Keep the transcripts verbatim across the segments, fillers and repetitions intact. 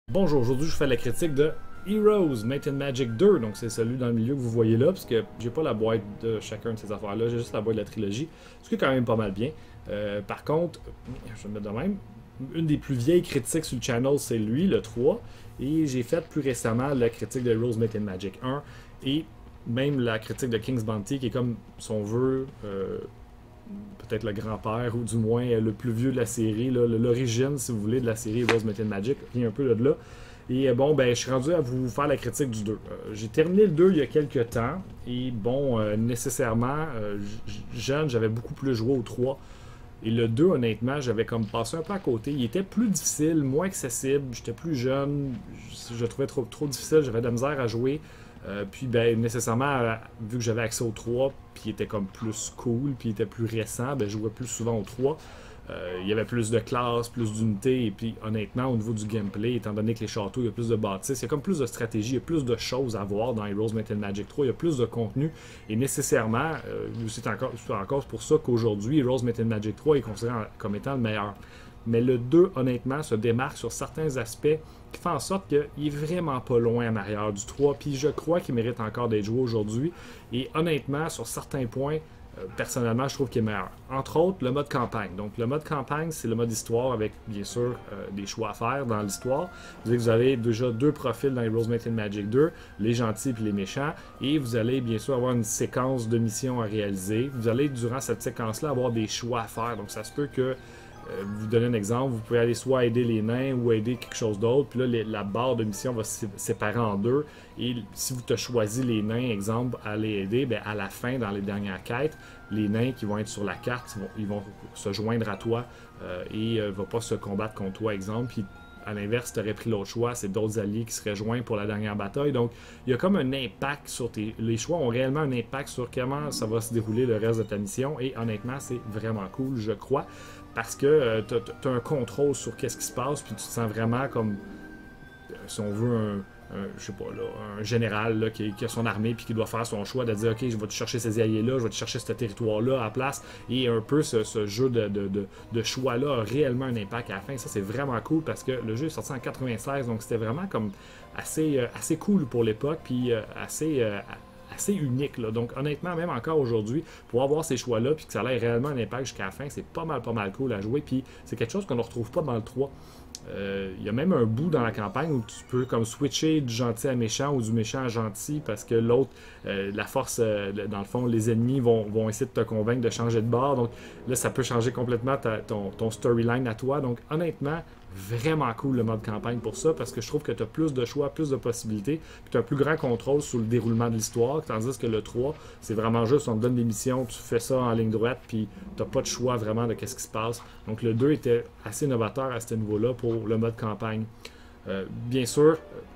Bonjour, aujourd'hui je fais la critique de Heroes Might and Magic deux, donc c'est celui dans le milieu que vous voyez là, parce que j'ai pas la boîte de chacun de ces affaires-là, j'ai juste la boîte de la trilogie, ce qui est quand même pas mal bien. Euh, par contre, je vais le mettre de même, une des plus vieilles critiques sur le channel c'est lui, le trois, et j'ai fait plus récemment la critique de Heroes Might and Magic un, et même la critique de King's Bounty, qui est comme, si on veut, euh, peut-être le grand-père, ou du moins le plus vieux de la série, l'origine, si vous voulez, de la série Heroes Might and Magic, vient un peu de là. Et bon, ben, je suis rendu à vous faire la critique du deux. Euh, j'ai terminé le deux il y a quelques temps, et bon, euh, nécessairement, euh, jeune, j'avais beaucoup plus joué au trois. Et le deux, honnêtement, j'avais comme passé un peu à côté. Il était plus difficile, moins accessible, j'étais plus jeune, je, je le trouvais trop, trop difficile, j'avais de la misère à jouer. Euh, puis ben nécessairement, euh, vu que j'avais accès au trois, puis il était comme plus cool, puis il était plus récent, ben je jouais plus souvent au trois. Euh, il y avait plus de classes, plus d'unités, et puis honnêtement, au niveau du gameplay, étant donné que les châteaux, il y a plus de bâtisses, il y a comme plus de stratégie, il y a plus de choses à voir dans Heroes Might and Magic trois, il y a plus de contenu, et nécessairement, euh, c'est encore, encore pour ça qu'aujourd'hui, Heroes Might and Magic trois est considéré comme étant le meilleur. Mais le deux, honnêtement, se démarque sur certains aspects qui font en sorte qu'il est vraiment pas loin en arrière du trois, puis je crois qu'il mérite encore d'être joué aujourd'hui, et honnêtement, sur certains points, euh, personnellement, je trouve qu'il est meilleur. Entre autres, le mode campagne. Donc, le mode campagne, c'est le mode histoire avec, bien sûr, euh, des choix à faire dans l'histoire. Vous, vous avez déjà deux profils dans Heroes Might and Magic deux, les gentils et les méchants, et vous allez, bien sûr, avoir une séquence de missions à réaliser. Vous allez, durant cette séquence-là, avoir des choix à faire. Donc, ça se peut que Euh, vous donner un exemple, vous pouvez aller soit aider les nains ou aider quelque chose d'autre, puis là les, la barre de mission va se séparer en deux, et si vous te choisi les nains, exemple, à les aider, bien, à la fin, dans les dernières quêtes, les nains qui vont être sur la carte, ils vont, ils vont se joindre à toi euh, et ne euh, vont pas se combattre contre toi, exemple, puis à l'inverse, tu aurais pris l'autre choix, c'est d'autres alliés qui seraient joints pour la dernière bataille. Donc, il y a comme un impact sur tes... Les choix ont réellement un impact sur comment ça va se dérouler le reste de ta mission. Et honnêtement, c'est vraiment cool, je crois. Parce que euh, tu as un contrôle sur qu'est-ce qui se passe, puis tu te sens vraiment comme, euh, si on veut, un, un, je sais pas, là, un général là, qui, qui a son armée, puis qui doit faire son choix de dire, OK, je vais te chercher ces alliés-là, je vais te chercher ce territoire-là à la place. Et un peu ce, ce jeu de, de, de, de choix-là a réellement un impact à la fin. Ça, c'est vraiment cool, parce que le jeu est sorti en quatre-vingt-seize, donc c'était vraiment comme assez, euh, assez cool pour l'époque, puis euh, assez... Euh, assez unique. Là. Donc, honnêtement, même encore aujourd'hui, pour avoir ces choix-là, puis que ça ait réellement un impact jusqu'à la fin, c'est pas mal, pas mal cool à jouer. Puis, c'est quelque chose qu'on ne retrouve pas dans le trois. Il euh, y a même un bout dans la campagne où tu peux comme switcher du gentil à méchant ou du méchant à gentil, parce que l'autre, euh, la force, euh, dans le fond, les ennemis vont, vont essayer de te convaincre de changer de bord. Donc, là, ça peut changer complètement ta, ton, ton storyline à toi. Donc, honnêtement, vraiment cool le mode campagne pour ça, parce que je trouve que tu as plus de choix, plus de possibilités, puis tu as un plus grand contrôle sur le déroulement de l'histoire, tandis que le trois, c'est vraiment juste, on te donne des missions, tu fais ça en ligne droite, puis tu n'as pas de choix vraiment de qu'est-ce qui se passe. Donc le deux était assez novateur à ce niveau-là pour le mode campagne. Euh, bien sûr,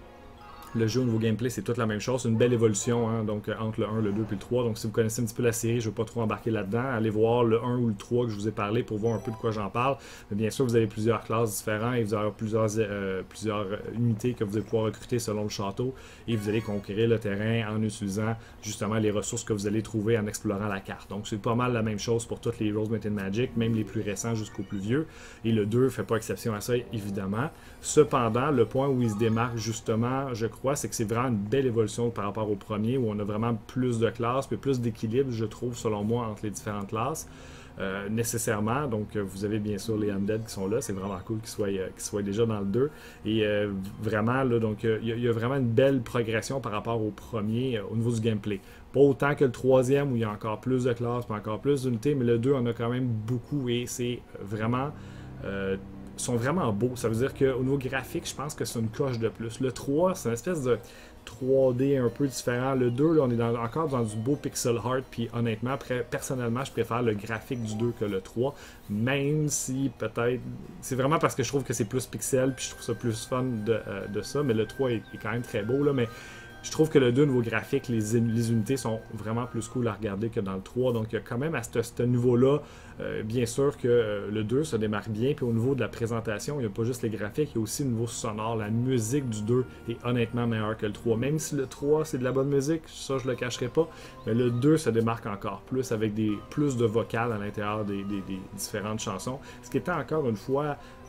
le jeu au niveau gameplay, c'est toute la même chose. C'est une belle évolution hein, donc, entre le un, le deux et le trois. Donc si vous connaissez un petit peu la série, je ne vais pas trop embarquer là-dedans. Allez voir le un ou le trois que je vous ai parlé pour voir un peu de quoi j'en parle. Mais bien sûr, vous avez plusieurs classes différentes et vous avez plusieurs, euh, plusieurs unités que vous allez pouvoir recruter selon le château. Et vous allez conquérir le terrain en utilisant justement les ressources que vous allez trouver en explorant la carte. Donc c'est pas mal la même chose pour toutes les Heroes Might and Magic, même les plus récents jusqu'aux plus vieux. Et le deux ne fait pas exception à ça, évidemment. Cependant, le point où il se démarque justement, je crois, c'est que c'est vraiment une belle évolution par rapport au premier, où on a vraiment plus de classes, puis plus d'équilibre, je trouve, selon moi, entre les différentes classes. Euh, nécessairement, donc euh, vous avez bien sûr les Undead qui sont là, c'est vraiment cool qu'ils soient, euh, qu'ils soient déjà dans le deux, et euh, vraiment, là, donc il euh, y, y a vraiment une belle progression par rapport au premier euh, au niveau du gameplay. Pas autant que le troisième, où il y a encore plus de classes, puis encore plus d'unités, mais le deux en a quand même beaucoup, et c'est vraiment... Euh, sont vraiment beaux. Ça veut dire qu'au niveau graphique, je pense que c'est une coche de plus. Le trois, c'est une espèce de trois D un peu différent. Le deux, là, on est dans, encore dans du beau pixel art, puis honnêtement, personnellement, je préfère le graphique du deux que le trois, même si peut-être... C'est vraiment parce que je trouve que c'est plus pixel, puis je trouve ça plus fun de, euh, de ça, mais le trois est, est quand même très beau, là, mais... Je trouve que le deux, niveau graphique, les, les unités sont vraiment plus cool à regarder que dans le trois. Donc, il y a quand même à ce, ce niveau-là, euh, bien sûr que euh, le deux se démarque bien. Puis au niveau de la présentation, il n'y a pas juste les graphiques, il y a aussi le niveau sonore. La musique du deux est honnêtement meilleure que le trois. Même si le trois, c'est de la bonne musique, ça, je le cacherai pas. Mais le deux se démarque encore plus avec des plus de vocales à l'intérieur des, des, des différentes chansons. Ce qui était encore une fois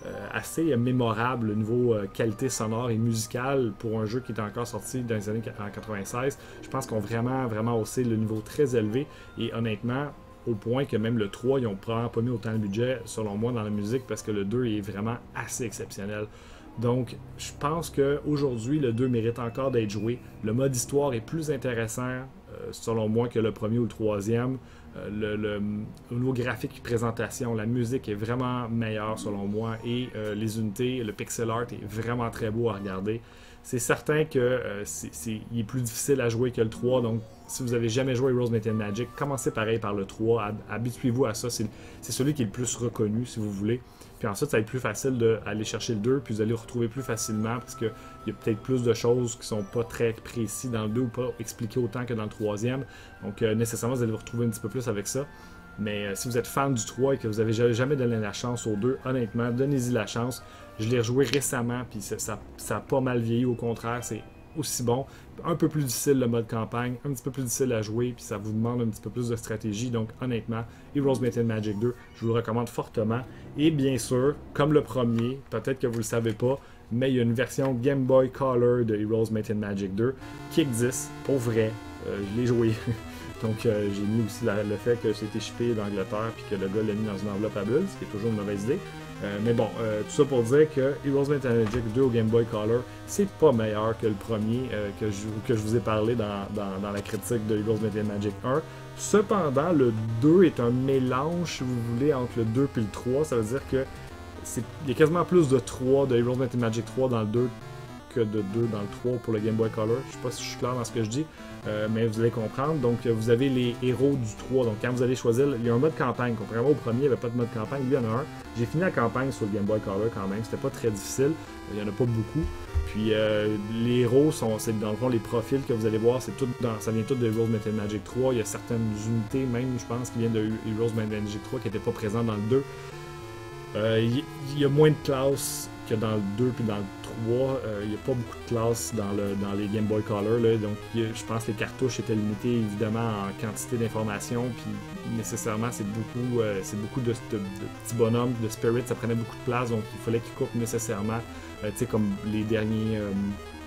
euh, assez mémorable au niveau euh, qualité sonore et musicale pour un jeu qui est encore sorti dans les années quatre-vingt-seize. Je pense qu'on a vraiment, vraiment haussé le niveau très élevé et honnêtement, au point que même le trois, ils ont probablement pas mis autant de budget, selon moi, dans la musique parce que le deux est vraiment assez exceptionnel. Donc, je pense qu'aujourd'hui, le deux mérite encore d'être joué. Le mode histoire est plus intéressant, euh, selon moi, que le premier ou le troisième. Euh, le, le, au niveau graphique et présentation, la musique est vraiment meilleure, selon moi. Et euh, les unités, le pixel art est vraiment très beau à regarder. C'est certain qu'il euh, est, est plus difficile à jouer que le trois. Donc, si vous n'avez jamais joué Heroes Might and Magic, commencez pareil par le trois. Habituez-vous à ça. C'est celui qui est le plus reconnu, si vous voulez. Puis ensuite, ça va être plus facile d'aller chercher le deux, puis vous allez le retrouver plus facilement parce qu'il y a peut-être plus de choses qui sont pas très précises dans le deux ou pas expliquées autant que dans le troisième. Donc, euh, nécessairement, vous allez vous retrouver un petit peu plus avec ça. Mais euh, si vous êtes fan du trois et que vous n'avez jamais donné la chance au deux, honnêtement, donnez-y la chance. Je l'ai rejoué récemment, puis ça, ça, ça a pas mal vieilli, au contraire, c'est aussi bon. Un peu plus difficile le mode campagne, un petit peu plus difficile à jouer, puis ça vous demande un petit peu plus de stratégie. Donc honnêtement, Heroes Might and Magic deux, je vous le recommande fortement. Et bien sûr, comme le premier, peut-être que vous ne le savez pas, mais il y a une version Game Boy Color de Heroes Might and Magic deux qui existe, pour vrai. Euh, je l'ai joué. Donc euh, j'ai mis aussi la, le fait que c'était shippé d'Angleterre puis que le gars l'a mis dans une enveloppe à bulles, ce qui est toujours une mauvaise idée. Euh, mais bon, euh, tout ça pour dire que Heroes Might and Magic deux au Game Boy Color, c'est pas meilleur que le premier euh, que, je, que je vous ai parlé dans, dans, dans la critique de Heroes Might and Magic un. Cependant, le deux est un mélange, si vous voulez, entre le deux et le trois. Ça veut dire que il y a quasiment plus de trois de Heroes Might and Magic trois dans le deux que de deux dans le trois pour le Game Boy Color. Je sais pas si je suis clair dans ce que je dis, euh, mais vous allez comprendre. Donc, vous avez les héros du trois. Donc, quand vous allez choisir, il y a un mode campagne. Contrairement au premier, il n'y avait pas de mode campagne. Lui, il y en a un. J'ai fini la campagne sur le Game Boy Color quand même. C'était pas très difficile. Il n'y en a pas beaucoup. Puis, euh, les héros, sont, c'est dans le fond, les profils que vous allez voir, c'est tout dans, ça vient tout de Heroes Might and Magic trois. Il y a certaines unités, même, je pense, qui viennent de Heroes Might and Magic trois, qui n'étaient pas présentes dans le deux. Euh, il, il y a moins de classes que dans le deux puis dans le trois. Euh, il n'y a pas beaucoup de classes dans, le, dans les Game Boy Color. Là, donc, il y a, je pense que les cartouches étaient limitées évidemment en quantité d'informations. Puis nécessairement, c'est beaucoup, euh, c'est beaucoup de, de, de petits bonhommes, de spirits. Ça prenait beaucoup de place. Donc, il fallait qu'ils coupent nécessairement. Euh, tu sais, comme les derniers. Euh,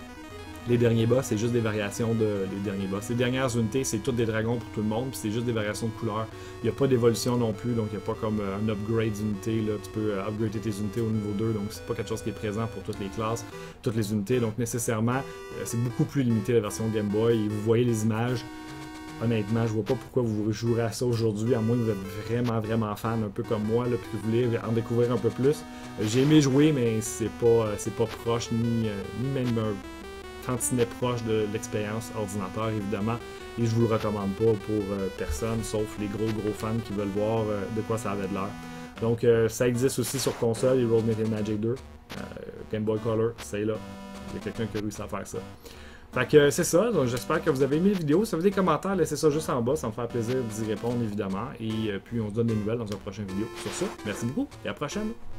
Les derniers boss, c'est juste des variations de les derniers boss. Les dernières unités, c'est toutes des dragons pour tout le monde, puis c'est juste des variations de couleurs. Il n'y a pas d'évolution non plus, donc il n'y a pas comme euh, un upgrade d'unité. Tu peux euh, upgrader tes unités au niveau deux, donc c'est pas quelque chose qui est présent pour toutes les classes, toutes les unités. Donc nécessairement, euh, c'est beaucoup plus limité la version Game Boy. Et vous voyez les images. Honnêtement, je vois pas pourquoi vous jouerez à ça aujourd'hui, à moins que vous êtes vraiment, vraiment fan, un peu comme moi, là, puis que vous voulez en découvrir un peu plus. Euh, J'ai aimé jouer, mais c'est pas, euh, c'est pas proche, ni, euh, ni même un tantinet proche de l'expérience ordinateur, évidemment, et je vous le recommande pas pour euh, personne, sauf les gros gros fans qui veulent voir euh, de quoi ça avait de l'air. Donc euh, ça existe aussi sur console, Heroes Might and Magic deux, euh, Game Boy Color, c'est là, il y a quelqu'un qui a réussi à faire ça. Fait que euh, c'est ça, donc j'espère que vous avez aimé la vidéo. Si vous avez des commentaires, laissez ça juste en bas, ça me fait plaisir d'y répondre évidemment, et euh, puis on se donne des nouvelles dans une prochaine vidéo. Sur ça, merci beaucoup, et à la prochaine!